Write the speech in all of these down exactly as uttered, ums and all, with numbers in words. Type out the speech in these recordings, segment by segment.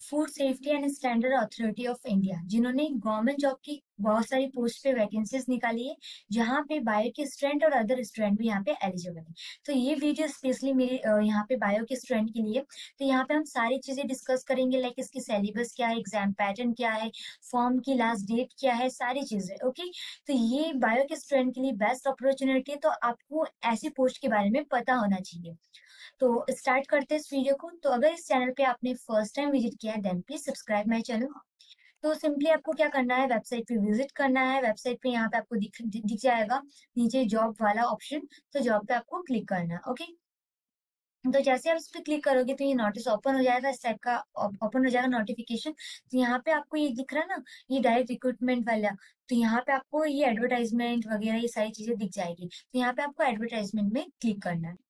Food safety and standard authority of India, जिन्होंने government job की बहुत सारी पोस्ट पे वैकेंसीज निकाली है, जहाँ पे बायो के स्टूडेंट और अदर स्टूडेंट भी यहाँ पे एलिजिबल है। तो ये वीडियो स्पेशली मेरे अ, यहाँ पे बायो के स्टूडेंट के लिए। तो यहाँ पे हम सारी चीजें डिस्कस करेंगे, लाइक इसकी सिलेबस क्या है, एग्जाम पैटर्न क्या है, फॉर्म की लास्ट डेट क्या है, सारी चीजें। ओके, तो ये बायो के स्टूडेंट के लिए बेस्ट अपॉर्चुनिटी है, तो आपको ऐसी पोस्ट के बारे में पता होना चाहिए। तो स्टार्ट करते हैं इस वीडियो को। तो अगर इस चैनल पे आपने फर्स्ट टाइम विजिट किया है, then please subscribe my channel. तो सिंपली आपको क्या करना है, वेबसाइट पे विजिट करना है। वेबसाइट पे यहाँ पे आपको दिख दिख जाएगा नीचे जॉब वाला ऑप्शन, तो जॉब पे आपको क्लिक करना है। ओके, तो जैसे आप इस पे क्लिक करोगे तो ये नोटिस ओपन हो जाएगा, इस टाइप का ओपन हो जाएगा नोटिफिकेशन। तो यहाँ पे आपको ये दिख रहा है ना, ये डायरेक्ट रिक्रूटमेंट वाला। तो यहाँ पे आपको ये एडवर्टाइजमेंट वगैरह ये सारी चीजें दिख जाएगी। तो यहाँ पे आपको एडवर्टाइजमेंट में क्लिक करना है।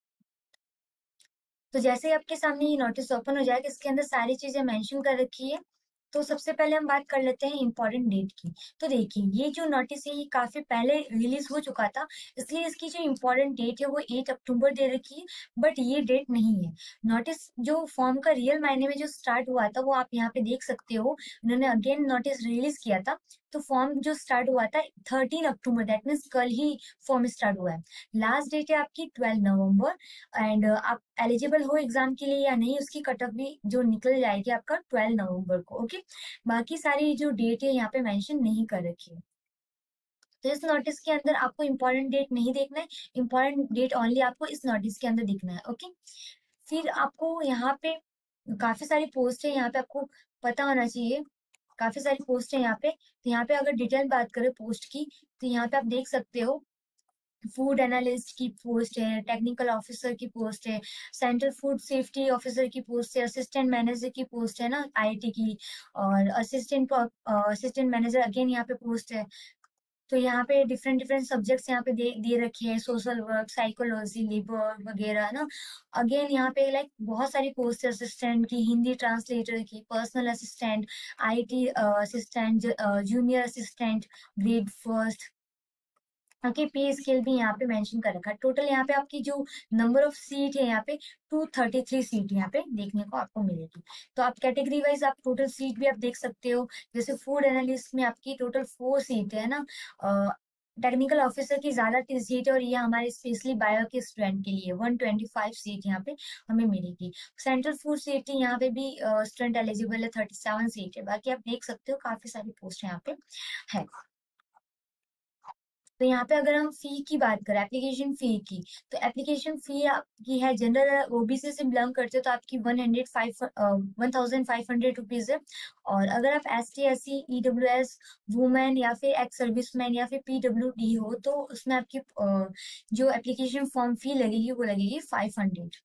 तो जैसे ही आपके सामने ये नोटिस ओपन हो जाएगा, इसके अंदर सारी चीजें मेंशन कर रखी है। तो सबसे पहले हम बात कर लेते हैं इम्पोर्टेंट डेट की। तो देखिए, ये जो नोटिस है ये काफी पहले रिलीज हो चुका था, इसलिए इसकी जो इम्पोर्टेंट डेट है वो एट अक्टूबर दे रखी है। बट ये डेट नहीं है। नोटिस जो फॉर्म का रियल मायने में जो स्टार्ट हुआ था वो आप यहाँ पे देख सकते हो। उन्होंने अगेन नोटिस रिलीज किया था। तो फॉर्म जो स्टार्ट हुआ था थर्टीन अक्टूबर, दैट मीन्स कल ही फॉर्म स्टार्ट हुआ है। लास्ट डेट है आपकी ट्वेल्व नवंबर। एंड आप एलिजिबल हो एग्जाम के लिए या नहीं, उसकी कट ऑफ भी जो निकल जाएगी आपका ट्वेल्व नवंबर को। ओके, बाकी सारी जो डेट है यहाँ पे मेंशन नहीं कर रखी है। तो इस नोटिस के अंदर आपको इम्पोर्टेंट डेट नहीं देखना है, इम्पोर्टेंट डेट ओनली आपको इस नोटिस के अंदर दिखना है। ओके, फिर आपको यहाँ पे काफी सारी पोस्ट है, यहाँ पे आपको पता होना चाहिए। काफी सारी पोस्ट है यहाँ पे। तो यहाँ पे अगर डिटेल बात करें पोस्ट की, तो यहाँ पे आप देख सकते हो फूड एनालिस्ट की पोस्ट है, टेक्निकल ऑफिसर की पोस्ट है, सेंट्रल फूड सेफ्टी ऑफिसर की पोस्ट है, असिस्टेंट मैनेजर की पोस्ट है ना आईटी की, और असिस्टेंट असिस्टेंट मैनेजर अगेन यहाँ पे पोस्ट है। तो यहाँ पे डिफरेंट डिफरेंट सब्जेक्ट्स यहाँ पे दे दे रखे हैं, सोशल वर्क, साइकोलॉजी, लेबर वगैरह ना। अगेन यहाँ पे लाइक बहुत सारी पोस्ट है, असिस्टेंट की, हिंदी ट्रांसलेटर की, personal assistant, IT assistant, junior assistant, grade first. Okay, pay scale भी यहाँ पे मेंशन कर रखा है। टोटल यहाँ पे आपकी जो नंबर ऑफ सीट है यहाँ पे टू थर्टी थ्री सीट यहाँ पे देखने को आपको मिलेगी। तो आप कैटेगरी वाइज आप टोटल सीट भी आप देख सकते हो। जैसे फूड एनालिस्ट में आपकी टोटल फोर सीट है ना। टेक्निकल ऑफिसर की ज्यादा सीट है, और ये हमारे स्पेशली बायो के स्टूडेंट के लिए वन ट्वेंटी फाइव सीट यहाँ पे हमें मिलेगी। सेंट्रल फूड सेफ्टी यहाँ पे भी स्टूडेंट एलिजिबल है, थर्टी सेवन सीट है। बाकी आप देख सकते हो काफी सारी पोस्ट यहाँ पे है। तो यहाँ पे अगर हम फी की बात करें, एप्लीकेशन फी की, तो एप्लीकेशन फी आपकी है, जनरल ओबीसी से बिलोंग करते हो तो आपकी one hundred five one thousand five hundred rupees है। और अगर आप S T S C, EW S, women या फिर एक्स सर्विसमैन या फिर पीडब्ल्यू डी हो, तो उसमें आपकी अ, जो एप्लीकेशन फॉर्म फी लगेगी वो लगेगी फाइव हंड्रेड।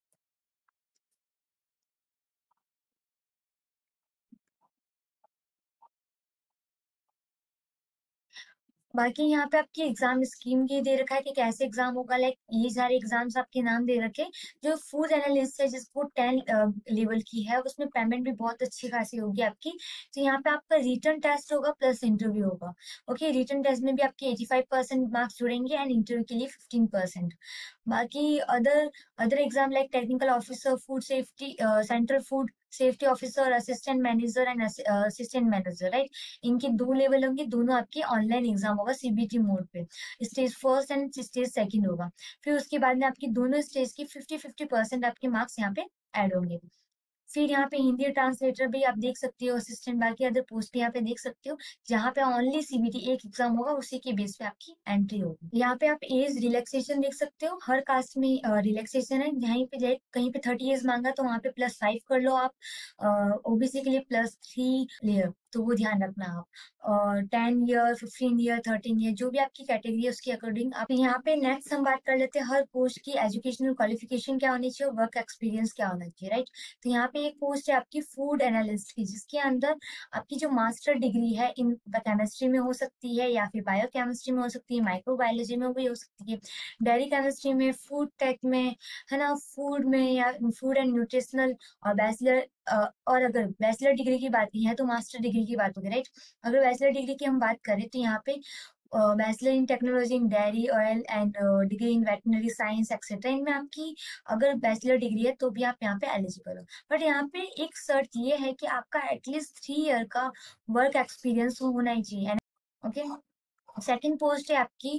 बाकी यहाँ पे आपकी एग्जाम स्कीम की दे रखा है कि कैसे एग्जाम होगा। लाइक ये सारे एग्जाम्स आपके नाम दे रखे। जो फूड एनालिस्ट है जिसको टेन लेवल की है, उसमें पेमेंट भी बहुत अच्छी खासी होगी आपकी। तो यहाँ पे आपका रिटर्न टेस्ट होगा प्लस इंटरव्यू होगा। ओके, रिटर्न टेस्ट में भी आपके एटी फाइव परसेंट मार्क्स जुड़ेंगे एंड इंटरव्यू के लिए फिफ्टीन परसेंट। बाकी other other exam like technical officer, food safety, central food safety officer, assistant manager and assistant manager, right, इनके दो लेवल होंगे। दोनों आपके ऑनलाइन एग्जाम होगा सीबीटी मोड पे। Stage first and stage second होगा। फिर उसके बाद में आपकी दोनों स्टेज की फिफ्टी फिफ्टी परसेंट आपके मार्क्स यहाँ पे ऐड होंगे। फिर यहाँ पे हिंदी ट्रांसलेटर भी आप देख सकते हो, असिस्टेंट, बाकी अदर पोस्ट भी यहाँ पे देख सकते हो, जहाँ पे ओनली सीबीटी एक एग्जाम होगा, उसी के बेस पे आपकी एंट्री होगी। यहाँ पे आप एज रिलैक्सेशन देख सकते हो, हर कास्ट में रिलैक्सेशन है। जहीं पे जाए कहीं पे थर्टी इयर्स मांगा तो वहाँ पे प्लस फाइव कर लो आप। ओबीसी के लिए प्लस थ्री लेयर, तो वो ध्यान रखना आप। और ten year, fifteen year, thirteen year, जो भी आपकी कैटेगरी है उसके अकॉर्डिंग आप। यहाँ पे नेक्स्ट हम बात कर लेते हैं हर पोस्ट की एजुकेशनल क्वालिफिकेशन क्या होनी चाहिए, वर्क एक्सपीरियंस क्या होना चाहिए, राइट। तो यहाँ पे एक पोस्ट है आपकी फूड एनालिस्ट की, जिसके अंदर आपकी जो मास्टर डिग्री है इन केमिस्ट्री में हो सकती है, या फिर बायो केमिस्ट्री में हो सकती है, माइक्रोबायोलॉजी में भी हो सकती है, डेयरी केमिस्ट्री में, फूड टेक में, है ना, फूड में, या फूड एंड न्यूट्रिशनल, और बैचलर। और अगर बैचलर डिग्री की बात की है तो मास्टर डिग्री की बात होगी, राइट। अगर बैचलर डिग्री की हम बात करें तो यहाँ पे bachelor in technology in dairy oil and degree in veterinary science etcetera, इनमें आपकी अगर बैचलर डिग्री है तो भी आप यहाँ पे एलिजिबल हो। बट यहाँ पे एक शर्त ये है कि आपका एटलीस्ट थ्री ईयर का वर्क एक्सपीरियंस होना ही चाहिए। ओके, सेकंड पोस्ट है आपकी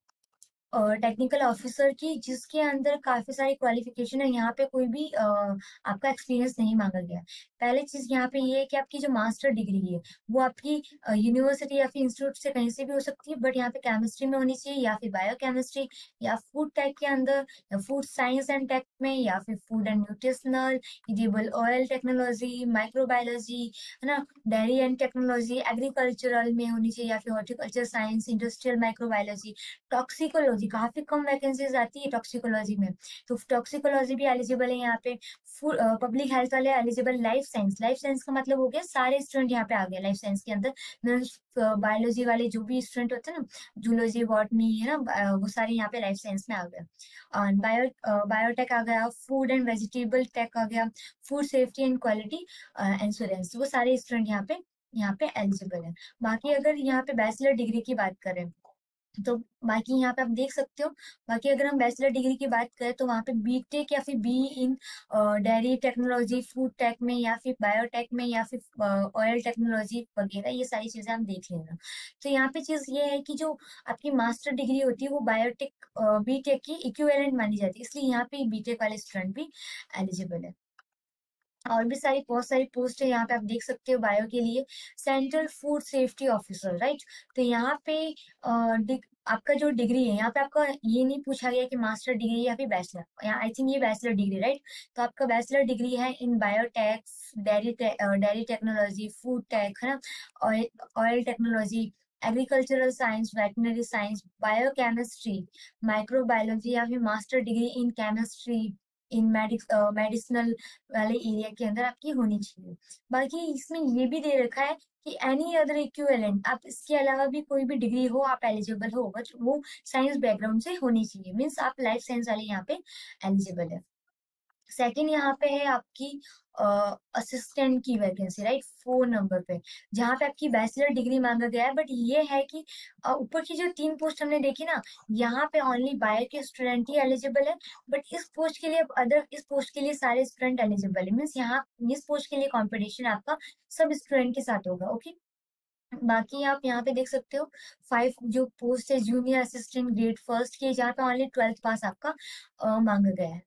टेक्निकल ऑफिसर की, जिसके अंदर काफी सारी क्वालिफिकेशन है। यहाँ पे कोई भी अ, आपका एक्सपीरियंस नहीं मांगा गया। पहले चीज यहाँ पे ये है कि आपकी जो मास्टर डिग्री है वो आपकी यूनिवर्सिटी या फिर इंस्टीट्यूट से कहीं से भी हो सकती है, बट यहाँ पे केमिस्ट्री में होनी चाहिए, या फिर बायोकेमिस्ट्री, या फूड टेक के अंदर, या फूड साइंस एंड टेक में, या फिर food and nutritional, edible oil technology, microbiology, है ना, डेयरी एंड टेक्नोलॉजी, एग्रीकल्चरल में होनी चाहिए, या फिर horticulture science, industrial microbiology, toxicology, काफी कम वैकेंसीज आती है टॉक्सिकोलॉजी में, तो टॉक्सिकोलॉजी भी एलिजिबल है यहाँ पे। पब्लिक हेल्थ वाले eligible. Life science, life science का मतलब हो गया सारे स्टूडेंट यहाँ पे आ गए लाइफ साइंस के अंदर, मीन्स बायोलॉजी वाले जो भी स्टूडेंट होते हैं ना, जूलॉजी बॉटनी है ना, अ, वो सारे यहाँ पे लाइफ साइंस में आ गए। और बायो बायोटेक आ गया, फूड एंड वेजिटेबल टेक आ गया, food safety and quality insurance, वो सारे स्टूडेंट यहाँ पे यहाँ पे एलिजिबल है। बाकी अगर यहाँ पे बैचलर डिग्री की बात करें तो बाकी यहाँ पे आप देख सकते हो, बाकी अगर हम बैचलर डिग्री की बात करें तो वहाँ पे बीटेक या फिर B in dairy technology, food tech में, या फिर बायोटेक में, या फिर ऑयल टेक्नोलॉजी वगैरह, ये सारी चीजें हम देख लेना। तो यहाँ पे चीज ये है कि जो आपकी मास्टर डिग्री होती है वो बायोटेक बीटेक की इक्विवेलेंट मानी जाती है, इसलिए यहाँ पे बीटेक वाले स्टूडेंट भी एलिजिबल है। और भी सारी बहुत सारी पोस्ट है यहाँ पे आप देख सकते हो बायो के लिए। Central food safety officer, right. तो यहाँ पे अ, डिग- आपका जो डिग्री है यहाँ पे आपका ये नहीं पूछा गया कि मास्टर डिग्री या फिर बैचलर, यहाँ आई थिंक ये बैचलर डिग्री, राइट। तो आपका बैचलर डिग्री है in biotech, dairy dairy technology, food tech, है ना, oil oil technology, agricultural science, veterinary science, biochemistry, microbiology, या फिर master degree in chemistry, in medicinal वाले एरिया के अंदर आपकी होनी चाहिए। बाकी इसमें ये भी दे रखा है कि एनी अदर इक्विवेलेंट, आप इसके अलावा भी कोई भी डिग्री हो आप एलिजिबल हो, बट वो साइंस बैकग्राउंड से होनी चाहिए, मीन्स आप लाइफ साइंस वाले यहाँ पे एलिजिबल है। सेकंड यहाँ पे है आपकी असिस्टेंट की वैकेंसी, राइट, फोर नंबर पे, जहाँ पे आपकी बैचलर डिग्री मांगा गया है। बट ये है कि अ, ऊपर की जो तीन पोस्ट हमने देखी ना, यहाँ पे ओनली बायो के स्टूडेंट ही एलिजिबल है, बट इस पोस्ट के लिए अब अदर इस पोस्ट के लिए सारे स्टूडेंट एलिजिबल है, मीन्स यहाँ इस पोस्ट के लिए कॉम्पिटिशन आपका सब स्टूडेंट के साथ होगा। ओके, बाकी आप यहाँ पे देख सकते हो फाइव जो पोस्ट है जूनियर असिस्टेंट ग्रेड फर्स्ट की, जहाँ पे ओनली ट्वेल्थ पास आपका अ, मांगा गया है।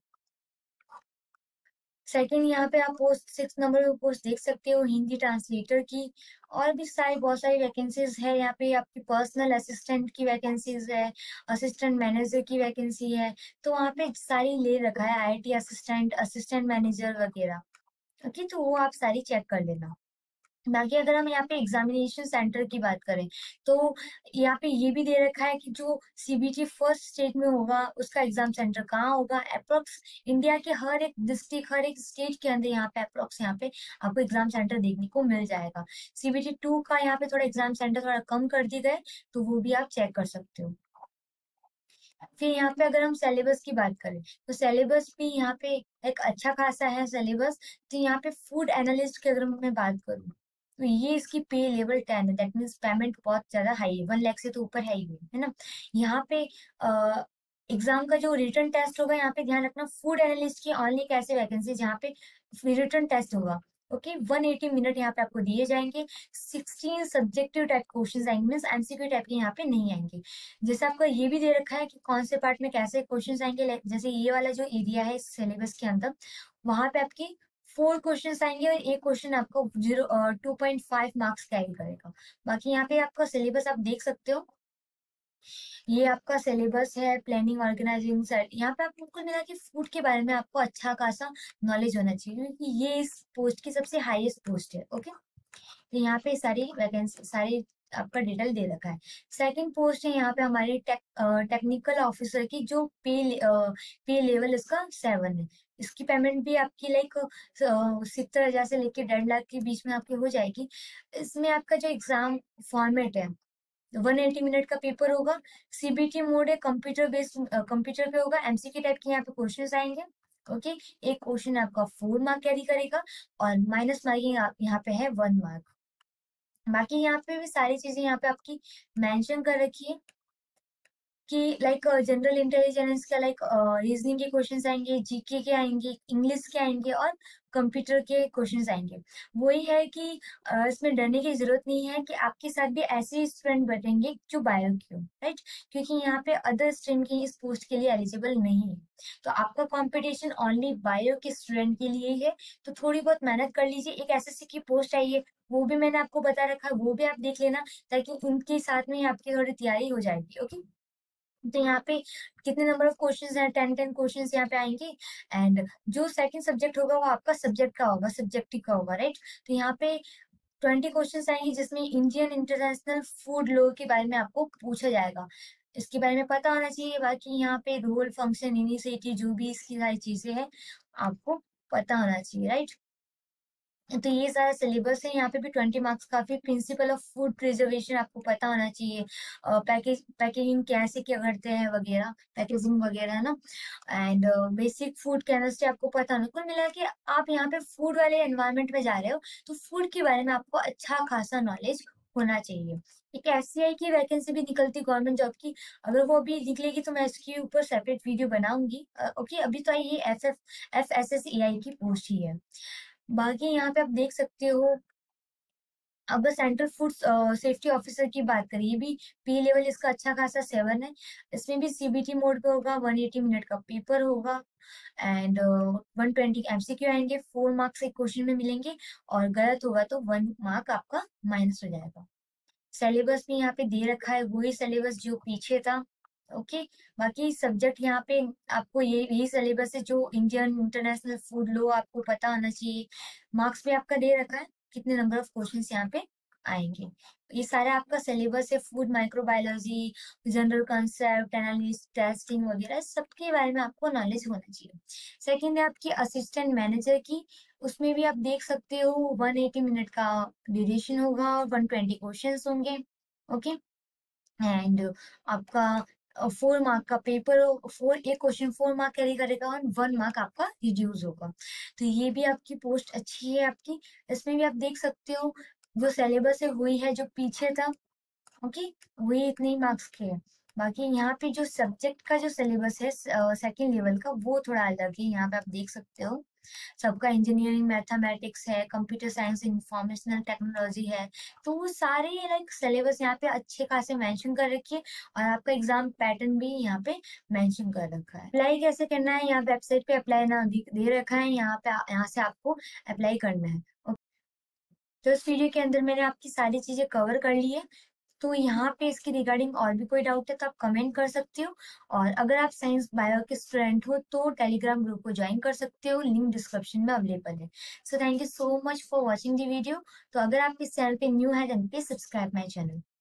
सेकंड यहाँ पे आप पोस्ट सिक्स नंबर पे पोस्ट देख सकते हो हिंदी ट्रांसलेटर की। और भी सारी बहुत सारी वैकेंसीज है यहाँ पे, आपकी पर्सनल असिस्टेंट की वैकेंसीज है, असिस्टेंट मैनेजर की वैकेंसी है, तो वहाँ पे सारी ले रखा है, आईटी असिस्टेंट, असिस्टेंट मैनेजर वगैरह। ओके, तो वो आप सारी चेक कर लेना। बाकी अगर हम यहाँ पे एग्जामिनेशन सेंटर की बात करें तो यहाँ पे ये भी दे रखा है कि जो सीबीटी फर्स्ट स्टेट में होगा उसका एग्जाम सेंटर कहाँ होगा। अप्रोक्स इंडिया के हर एक डिस्ट्रिक्ट, हर एक स्टेट के अंदर यहाँ पे अप्रोक्स यहाँ पे आपको एग्जाम सेंटर देखने को मिल जाएगा। सीबीटी टू का यहाँ पे थोड़ा एग्जाम सेंटर थोड़ा कम कर दिए गए, तो वो भी आप चेक कर सकते हो। फिर यहाँ पे अगर हम सिलेबस की बात करें तो सिलेबस भी यहाँ पे एक अच्छा खासा है सिलेबस। तो यहाँ पे फूड एनालिस्ट की अगर मैं बात करूँ तो ये इसकी पे लेवल टेन है, दैट मीन्स पेमेंट बहुत ज्यादा हाई है, वन लाख से तो ऊपर है ही है है ना। यहाँ पे एग्जाम का जो रिटर्न टेस्ट होगा, यहाँ पे ध्यान रखना फूड एनालिस्ट की ओनली एक ऐसी वैकेंसी जहाँ पे रिटर्न टेस्ट होगा। ओके, वन एटी मिनट यहाँ पे आपको दिए जाएंगे, सिक्सटीन सब्जेक्टिव टाइप क्वेश्चन आएंगे, मीन्स एमसीक्यू टाइप के यहाँ पे नहीं आएंगे। जैसे आपका ये भी दे रखा है कि कौन से पार्ट में कैसे क्वेश्चन आएंगे, like जैसे ये वाला जो एरिया है सिलेबस के अंदर, वहां पे आपकी फोर क्वेश्चन आएंगे और एक क्वेश्चन आपको zero two point five marks carry करेगा। बाकी यहाँ पे आपका सिलेबस आप देख सकते हो, ये आपका सिलेबस है, प्लानिंग ऑर्गेनाइजिंग सेट। यहाँ पे आपको कुल मिला के फूड के बारे में आपको अच्छा खासा नॉलेज होना चाहिए, क्योंकि ये इस पोस्ट की सबसे हाईएस्ट पोस्ट है। ओके, तो यहाँ पे सारी वैकेंसी सारी आपका डिटेल दे रखा है। सेकंड पोस्ट है यहाँ पे हमारी टेक टेक्निकल ऑफिसर की, जो पे पे लेवल इसका सेवन है। इसकी पेमेंट भी आपकी लाइक सत्तर हजार से लेके डेढ़ लाख के बीच में आपकी हो जाएगी। इसमें आपका जो एग्जाम फॉर्मेट है वन एटी मिनट का पेपर होगा, सीबीटी मोड है, कंप्यूटर बेस्ड कंप्यूटर पे होगा, एमसीक्यू टाइप के यहाँ पे क्वेश्चंस आएंगे। ओके, एक क्वेश्चन आपका फोर मार्क कैरी करेगा और माइनस मार्किंग यहाँ पे है वन मार्क। बाकी यहाँ पे भी सारी चीजें यहाँ पे आपकी मेंशन कर रखी है कि लाइक जनरल इंटेलिजेंस का लाइक रीजनिंग के क्वेश्चंस आएंगे, जीके के आएंगे, इंग्लिश के आएंगे और कंप्यूटर के क्वेश्चंस आएंगे। वही है कि अ, इसमें डरने की जरूरत नहीं है कि आपके साथ भी ऐसे स्टूडेंट बैठेंगे जो बायो की हो, राइट? क्योंकि यहाँ पे अदर स्ट्रीम की इस पोस्ट के लिए एलिजिबल नहीं है। तो आपका कंपटीशन ओनली बायो के स्टूडेंट के लिए ही है। तो थोड़ी बहुत मेहनत कर लीजिए। एक एसएससी की पोस्ट आई है, वो भी मैंने आपको बता रखा है, वो भी आप देख लेना, ताकि उनके साथ में ही आपकी थोड़ी तैयारी हो जाएगी। ओके, तो यहाँ पे कितने नंबर ऑफ क्वेश्चंस हैं? टेन टेन क्वेश्चंस यहाँ पे आएंगे। एंड जो सेकंड सब्जेक्ट होगा वो आपका सब्जेक्ट का होगा, सब्जेक्टिव का होगा, राइट? तो यहाँ पे ट्वेंटी क्वेश्चंस आएंगे जिसमें इंडियन इंटरनेशनल फूड लॉ के बारे में आपको पूछा जाएगा। इसके बारे में पता होना चाहिए। बाकी यहाँ पे रोल, फंक्शन, इनिशिएटिव, जो भी इसकी सारी चीजें हैं आपको पता होना चाहिए, राइट? तो ये सारा सिलेबस है। यहाँ पे भी ट्वेंटी मार्क्स का। फिर प्रिंसिपल ऑफ फूड प्रिजर्वेशन आपको पता होना चाहिए। पैकेज पैकेजिंग कैसे क्या करते हैं वगैरह, पैकेजिंग वगैरह, है ना? एंड बेसिक फूड केमिस्ट्री आपको पता होना। कुल मिला के आप यहाँ पे फूड वाले एनवायरनमेंट में जा रहे हो, तो फूड के बारे में आपको अच्छा खासा नॉलेज होना चाहिए। एक एससीआई की वैकेंसी भी निकलती गवर्नमेंट जॉब की। अगर वो अभी निकलेगी तो मैं इसके ऊपर सेपरेट वीडियो बनाऊंगी। ओके, अभी तो ये F F F S S A I की पोस्ट ही है। बाकी यहाँ पे आप देख सकते हो, अगर सेंट्रल फूड सेफ्टी ऑफिसर की बात करें, ये भी पी लेवल इसका अच्छा खासा सेवन है। इसमें भी सीबीटी मोड पे होगा, वन एटी मिनट का पेपर होगा। एंड वन ट्वेंटी एमसीक्यू आएंगे, फोर मार्क्स एक क्वेश्चन में मिलेंगे। और गलत होगा तो वन मार्क आपका माइनस हो जाएगा। सिलेबस भी यहाँ पे दे रखा है, वही सिलेबस जो पीछे था। ओके, बाकी सब्जेक्ट यहाँ पे आपको ये यही सिलेबस है जो इंडियन इंटरनेशनल फूड लॉ आपको पता होना चाहिए। मार्क्स भी आपका दे रखा है, कितने नंबर ऑफ क्वेश्चंस यहाँ पे आएंगे। ये सारा आपका सिलेबस है। Food microbiology, general concept, analysis, testing वगैरह सबके बारे में आपको नॉलेज होना चाहिए। सेकंड है आपकी असिस्टेंट मैनेजर की। उसमें भी आप देख सकते हो वन एटी मिनट का ड्यूरेशन होगा और वन ट्वेंटी क्वेश्चन होंगे। ओके, एंड आपका फोर मार्क का पेपर हो। फोर एक क्वेश्चन फोर मार्क कैरी करेगा और वन मार्क आपका रिड्यूस होगा। तो ये भी आपकी पोस्ट अच्छी है आपकी। इसमें भी आप देख सकते हो जो सिलेबस है वही है जो पीछे था। ओके, वही इतने ही मार्क्स के हैं। बाकी यहाँ पे जो सब्जेक्ट का जो सिलेबस है सेकंड लेवल का, वो थोड़ा अलग है। यहाँ पे आप देख सकते हो सबका इंजीनियरिंग, मैथमेटिक्स है, कंप्यूटर साइंस, इंफॉर्मेशनल टेक्नोलॉजी है। तो वो सारे लाइक सिलेबस यहाँ पे अच्छे खासे मेंशन कर रखिए। और आपका एग्जाम पैटर्न भी यहाँ पे मेंशन कर रखा है। अप्लाई कैसे करना है, यहाँ वेबसाइट पे अप्लाई ना दे दे रखा है, यहाँ पे यहाँ से आपको अप्लाई करना है। तो इस वीडियो के अंदर मैंने आपकी सारी चीजें कवर कर ली है। तो यहाँ पे इसके रिगार्डिंग और भी कोई डाउट है तो आप कमेंट कर सकते हो। और अगर आप साइंस बायो के स्टूडेंट हो तो टेलीग्राम ग्रुप को ज्वाइन कर सकते हो, लिंक डिस्क्रिप्शन में अवेलेबल है। So thank you so much for watching the video. तो अगर आप इस चैनल पे न्यू है then please subscribe my channel.